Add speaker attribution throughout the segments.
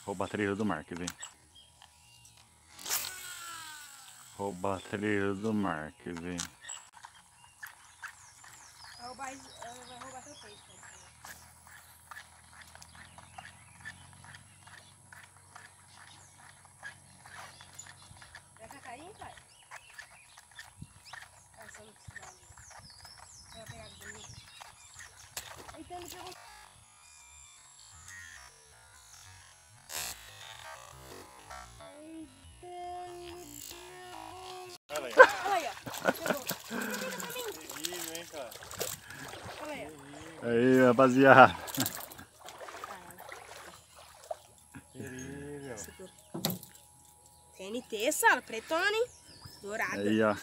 Speaker 1: Rouba-traíra do mar, quer ver? Rouba-traíra do mar, quer ver?
Speaker 2: Ela vai roubar teu peixe. Vai cair, pai? Essa não precisa ali. Vai pegar bonito. Então ele pegou.
Speaker 1: Olha aí.
Speaker 2: Olha aí, ó. Pegou.
Speaker 1: Terrível, hein, cara?
Speaker 2: Olha aí, ó.
Speaker 1: Aí, rapaziada. Terrível.
Speaker 2: TNT, Sala, pretona, hein? Dourada.
Speaker 1: Aí, ó.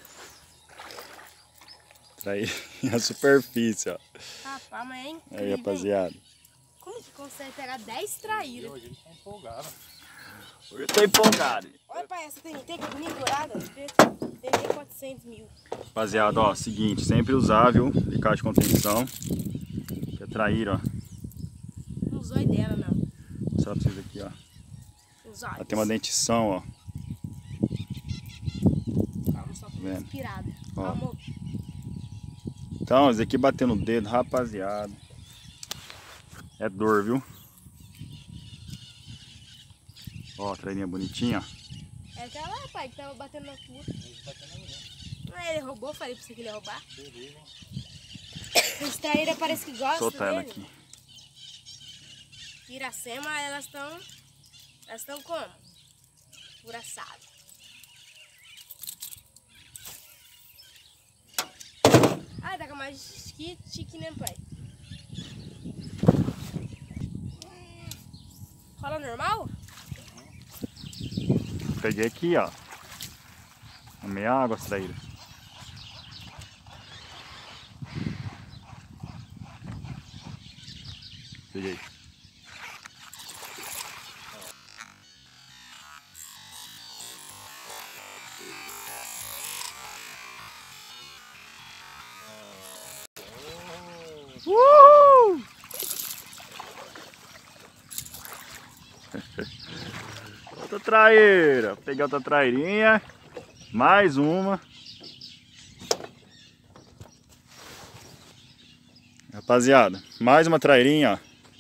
Speaker 1: Traí a superfície, ó.
Speaker 2: Rapaz, mas é incrível,
Speaker 1: Aí, rapaziada.
Speaker 2: hein? Como que consegue pegar 10 traíras?
Speaker 1: Hoje ele tá empolgado. Hoje eu tô empolgado.
Speaker 2: Olha pra essa TNT, que bonita, dourada. TNT 400 mil.
Speaker 1: Rapaziada, ó, seguinte, sempre usar, viu? Alicate de contenção. Que é traíra, ó.
Speaker 2: Não zóio dela, não.
Speaker 1: Vou mostrar pra vocês aqui, ó.
Speaker 2: Os olhos.
Speaker 1: Ela tem uma dentição, ó.
Speaker 2: Calma, só tô
Speaker 1: Vendo?
Speaker 2: inspirada.
Speaker 1: Ó.
Speaker 2: Calma.
Speaker 1: Então, esse aqui batendo no dedo, rapaziada. É dor, viu? Ó, a trairinha bonitinha, ó.
Speaker 2: É aquela lá, pai, que tava batendo na tua. Ah, ele roubou, falei pra você que ele ia roubar. Os traíra parece que gostam
Speaker 1: Solta ela
Speaker 2: dele.
Speaker 1: aqui.
Speaker 2: Iracema, elas estão como? Por assado. Ah, tá com mais chique, né, pai? Rola normal?
Speaker 1: Peguei aqui, ó. Na meia água, essa traíra. Peguei. Outra traíra. Peguei outra trairinha. Mais uma. Rapaziada, mais uma trairinha, ó.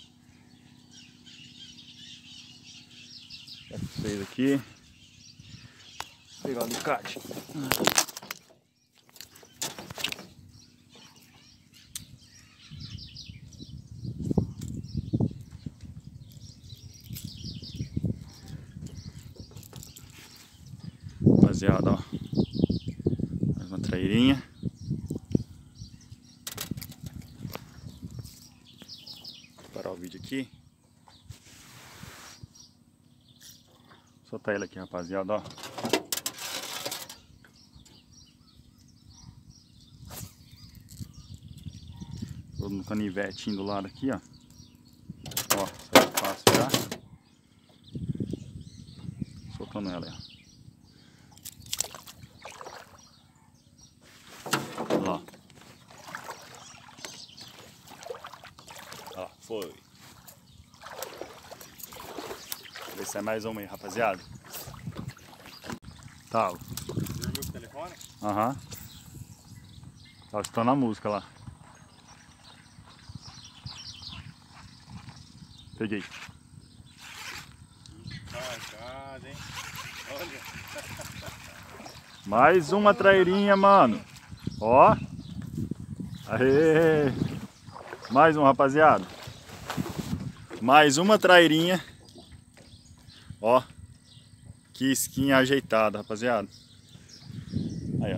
Speaker 1: Pra vocês aqui. Vou pegar o alicate. Rapaziada, ó. Mais uma trairinha. Vou parar o vídeo aqui. Vou soltar ele aqui, rapaziada, ó. Tô no canivetinho do lado aqui, ó. Ó, saiu fácil já. Soltando ela, ó. Ó. Ó, foi. Vou ver se é mais uma aí, rapaziada. Tá.
Speaker 3: Dormiu com o telefone?
Speaker 1: Aham. Tava escutando a música lá. Peguei.
Speaker 3: Marcado, hein? Olha.
Speaker 1: Mais uma trairinha, mano. Ó. Aê. Mais um, rapaziada. Mais uma trairinha. Ó. Que skin ajeitada, rapaziada. Aí, ó.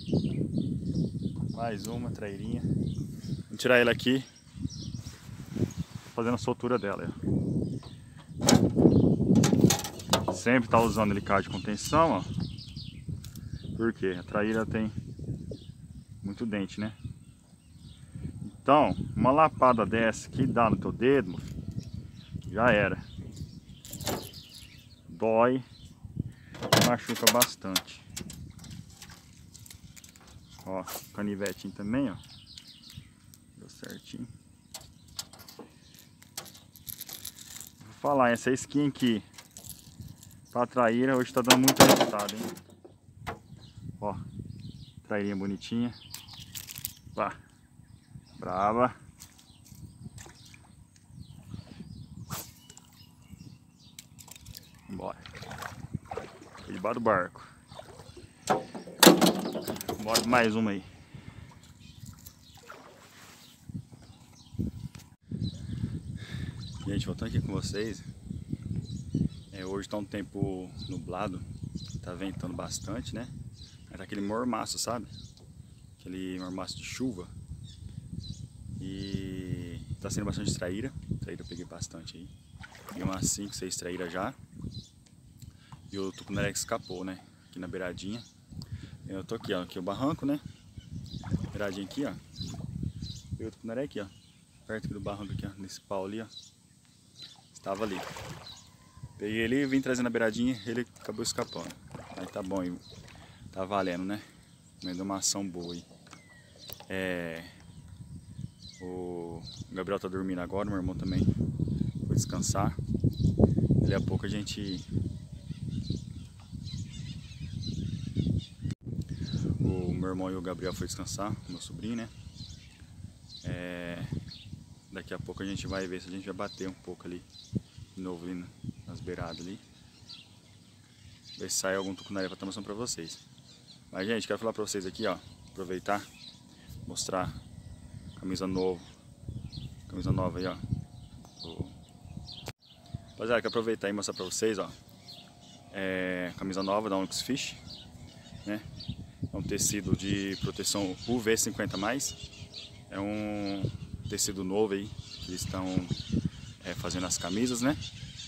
Speaker 1: Mais uma trairinha. Vou tirar ele aqui. Fazendo a soltura dela, ó. Sempre tá usando alicate de contenção, ó. Porque a traíra tem muito dente, né? Então, uma lapada dessa que dá no teu dedo, meu filho, já era. Dói e machuca bastante. Ó, canivetinho também, ó. Deu certinho. Vou falar, essa skin aqui pra traíra hoje tá dando muito resultado, hein? Ó, trairinha bonitinha. Pá, brava. Bora. Debaixo do barco. Bora mais uma aí. Gente, voltando aqui com vocês. Hoje tá um tempo nublado. Tá ventando bastante, né? Mas tá aquele mormaço, sabe? Aquele mormaço de chuva. E tá sendo bastante traíra. Traíra eu peguei bastante aí. Peguei umas 5, 6 traíras já. E o tucunaré que escapou, né? Aqui na beiradinha. Eu tô aqui, ó. Aqui é o barranco, né? Beiradinha aqui, ó. Peguei o tucunaré aqui, ó. Perto aqui do barranco aqui, ó. Nesse pau ali, ó. Estava ali. Peguei ele e vim trazendo na beiradinha. Ele acabou escapando. Aí tá bom, hein? Tá valendo, né? Me deu uma ação boa aí. O Gabriel tá dormindo agora. Meu irmão também foi descansar. Daqui a pouco a gente... O meu irmão e o Gabriel foi descansar, meu sobrinho, né? Daqui a pouco a gente vai ver se a gente vai bater um pouco ali, de novo ali nas beiradas ali. Ver se sai algum tucunaré pra estar mostrando pra vocês. Mas gente, quero falar pra vocês aqui, ó, aproveitar, mostrar camisa nova aí, ó. Rapaziada, quero aproveitar e mostrar pra vocês, ó. Camisa nova da Onyx Fish, né? É um tecido de proteção UV50+. É um tecido novo aí, que eles estão fazendo as camisas, né?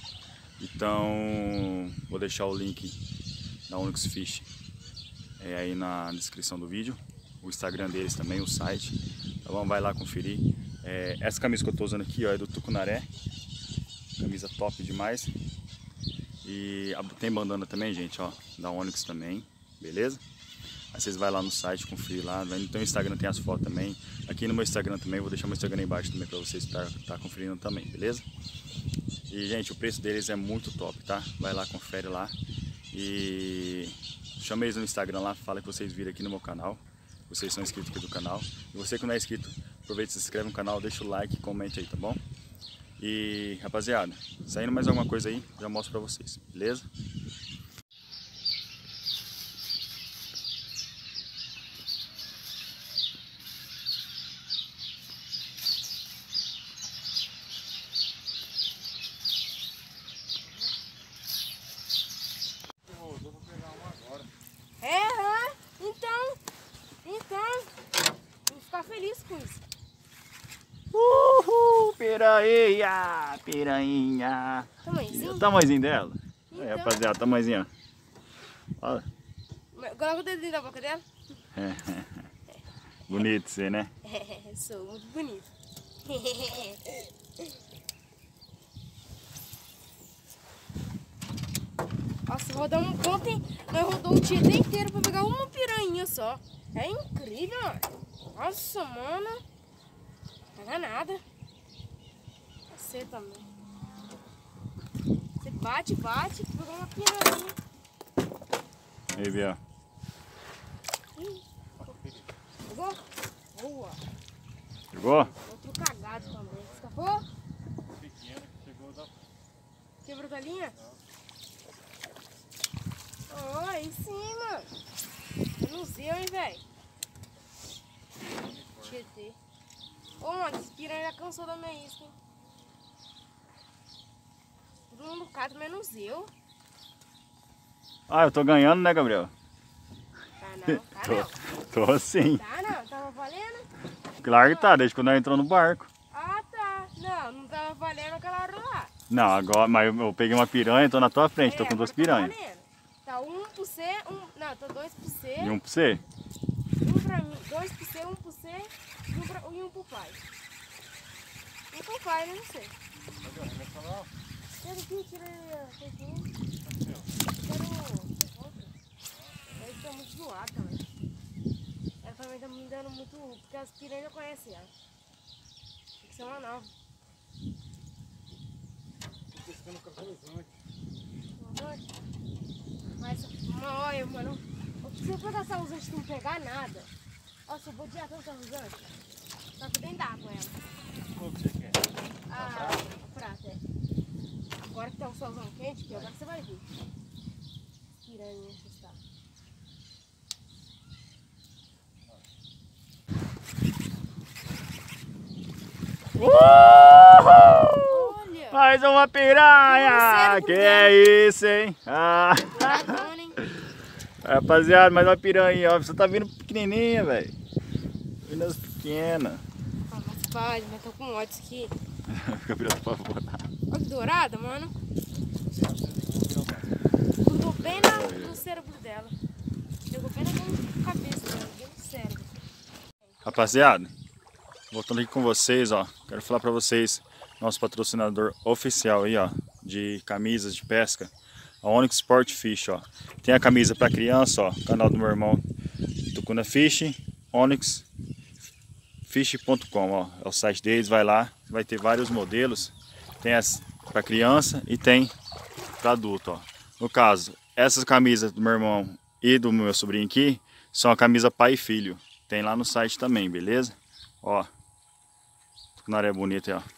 Speaker 1: Então, vou deixar o link da Onyx Fish aí na descrição do vídeo. O Instagram deles também, o site. Tá bom? Vai lá conferir. Essa camisa que eu tô usando aqui, ó, é do tucunaré. Camisa top demais. E tem bandana também, gente, ó, da Onyx também, beleza? Aí vocês vão lá no site, conferir lá. No teu Instagram tem as fotos também. Aqui no meu Instagram também, vou deixar meu Instagram aí embaixo também pra vocês estar conferindo também, beleza? E, gente, o preço deles é muito top, tá? Vai lá, confere lá. E chama eles no Instagram lá, fala que vocês viram aqui no meu canal. Vocês são inscritos aqui do canal. E você que não é inscrito, aproveita e se inscreve no canal, deixa o like, comente aí, tá bom? E, rapaziada, saindo mais alguma coisa aí, já mostro pra vocês, beleza?
Speaker 2: Vou ficar feliz com isso.
Speaker 1: Uhul, piranha, piranha.
Speaker 2: Tamanhozinho?
Speaker 1: O tamanhozinho dela?
Speaker 2: Então.
Speaker 1: Rapaziada, tamanhozinho, ó. Olha.
Speaker 2: Coloca o dedinho na boca dela.
Speaker 1: Bonito você, né?
Speaker 2: Sou muito bonito. Nossa, rodamos ontem, nós rodamos o dia inteiro pra pegar uma piranha só. É incrível, mano. Nossa, mano. Não pega nada. Você também. Você bate, pegou uma piranha.
Speaker 1: Aí, Bia.
Speaker 2: Pegou? Boa.
Speaker 1: Pegou?
Speaker 2: Outro cagado também. Escapou?
Speaker 3: Pequeno que chegou da...
Speaker 2: Quebrou a linha? Oh, aí sim, mano. Menuzinho, hein, velho. Tietê. Ô, mano, esse piranha já cansou da minha isca, hein. Todo mundo cata, menos eu.
Speaker 1: Ah, eu tô ganhando, né, Gabriel?
Speaker 2: Tá não, tá não.
Speaker 1: Tô sim.
Speaker 2: Tá não, tava valendo?
Speaker 1: Claro que tá, desde quando nós entramos no barco.
Speaker 2: Ah, tá. Não tava valendo aquela hora lá.
Speaker 1: Não, agora, mas eu peguei uma piranha, tô na tua frente, tô com duas piranhas.
Speaker 2: Tá valendo. Tá um pra você, não, tá dois pra você.
Speaker 1: E um pra você?
Speaker 2: Um pra mim, dois pra você, um pra você e um pro pai. Um pro pai, né? Não sei. Tira aqui, tira aí. Ele tá muito zoado também. Ela também tá me dando muito, porque as piranhas conhecem ela. Tem que ser uma nova. Mas, olha, mano, se eu pegar essa usante e não pegar nada, ó, se eu vou direto essa usante, tá dentro d'água ela.
Speaker 3: Qual que você quer?
Speaker 2: Ah, prata, é. Agora que tá o solzão quente, que agora você vai ver. Piranha, está. Olha!
Speaker 1: Mais uma piranha!
Speaker 2: Tem um cérebro
Speaker 1: Que
Speaker 2: dela.
Speaker 1: é isso, hein? Ah.
Speaker 2: Douradona, hein?
Speaker 1: Rapaziada, mais uma piranha, ó. Você tá vindo pequenininha, velho. Vindo as pequenas.
Speaker 2: Ah, mas pode, mas tô com ódio aqui.
Speaker 1: Fica virando pra fora.
Speaker 2: Olha que dourada, mano. Grudou bem no cérebro dela. Pegou bem na cabeça dela, bem no cérebro.
Speaker 1: Rapaziada, voltando aqui com vocês, ó. Quero falar pra vocês, nosso patrocinador oficial aí, ó, de camisas de pesca, a Onyx Sport Fish, ó. Tem a camisa pra criança, ó, canal do meu irmão Tucuna Fish, onyxfish.com, ó. É o site deles, vai lá, vai ter vários modelos. Tem as pra criança e tem pra adulto, ó. No caso, essas camisas do meu irmão e do meu sobrinho aqui são a camisa pai e filho. Tem lá no site também, beleza? Ó, tucunaré bonita aí, ó.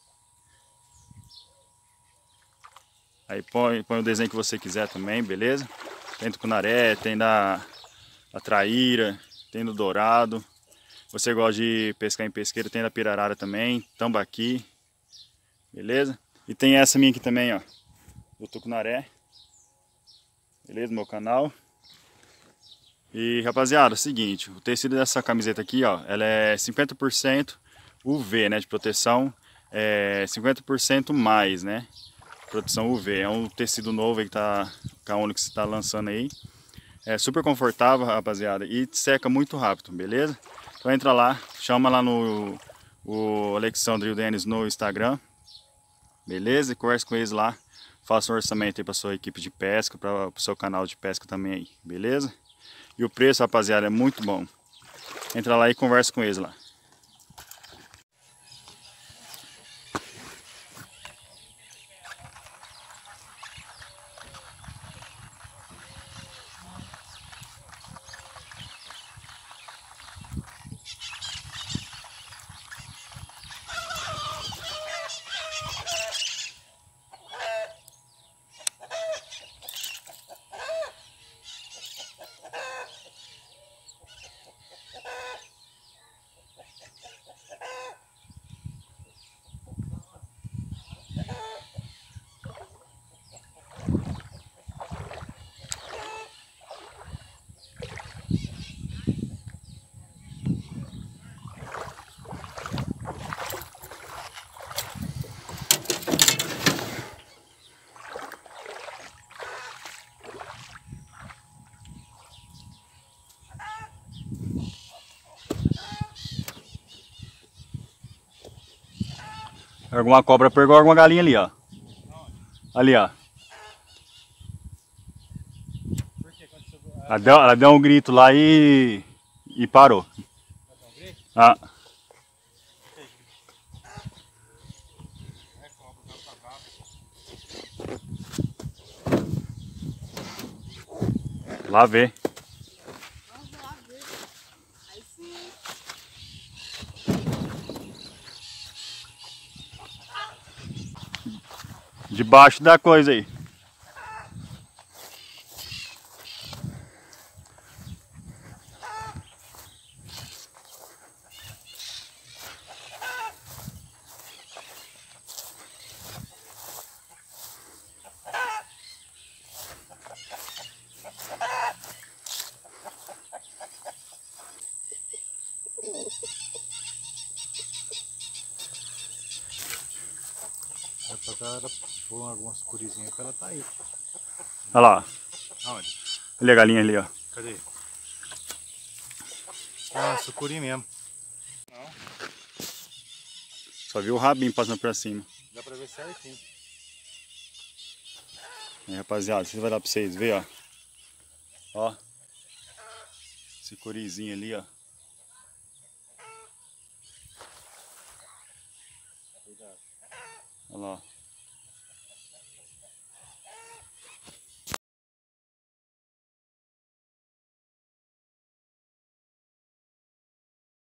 Speaker 1: Aí põe o desenho que você quiser também, beleza? Tem tucunaré, tem da traíra, tem do dourado. Você gosta de pescar em pesqueiro, tem da pirarara também, tambaqui, beleza? E tem essa minha aqui também, ó, do tucunaré, beleza? Meu canal. E rapaziada, é o seguinte, o tecido dessa camiseta aqui, ó, ela é 50% UV, né, de proteção, 50% mais, né, proteção UV. É um tecido novo aí que a Onyx tá lançando aí. É super confortável, rapaziada, e seca muito rápido, beleza? Então entra lá, chama lá no Alexandre e o Denis no Instagram, beleza? E conversa com eles lá, faça um orçamento aí para sua equipe de pesca, para o seu canal de pesca também aí, beleza? E o preço, rapaziada, é muito bom. Entra lá e conversa com eles lá. Alguma cobra pegou alguma galinha ali, ó. Ali, ó. Ela deu um grito lá e parou. Ah. Lá vê.
Speaker 2: Vamos lá ver. Aí sim.
Speaker 1: Debaixo da coisa aí.
Speaker 3: Rapaziada, pôr algumas curizinhas pra ela tá aí.
Speaker 1: Olha lá.
Speaker 3: Aonde?
Speaker 1: Olha a galinha ali, ó.
Speaker 3: Cadê? Ah, sucuri mesmo. Não,
Speaker 1: Só viu o rabinho passando pra cima.
Speaker 3: dá pra ver certinho.
Speaker 1: Aí, rapaziada, isso vai dar pra vocês verem, ó. Ó. Esse corizinho ali, ó.
Speaker 3: Cuidado.
Speaker 1: Olha lá.